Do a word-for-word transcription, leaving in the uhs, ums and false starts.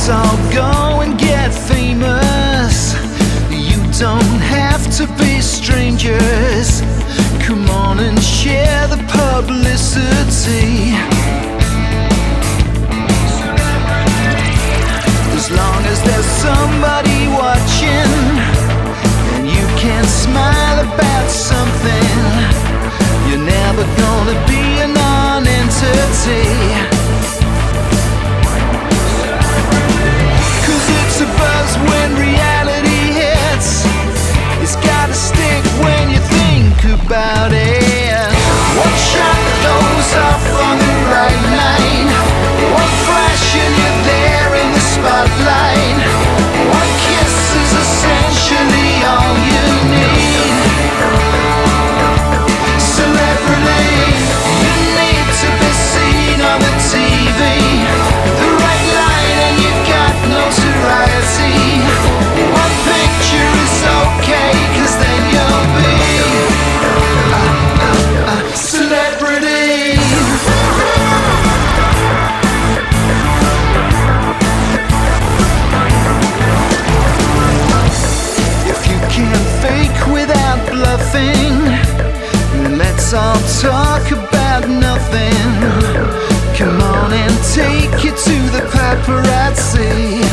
all go and get famous. You don't have to be strangers. Come on and share the publicity. As long as there's somebody watching and you can smile about something, you're never gonna be a non-entity. Cause it's a buzz when reality hits. It's gotta stick when you think about it. One shot that goes off on the right line, one flash and you're there in the spotlight. One kiss is essentially all you need. Celebrity, you need to be seen on the T V. The right line and you got notoriety. One picture is okay, cause then you'll be a, a, a celebrity. If you can't fake without bluffing, then let's all talk about nothing. Come on and take it to the paparazzi.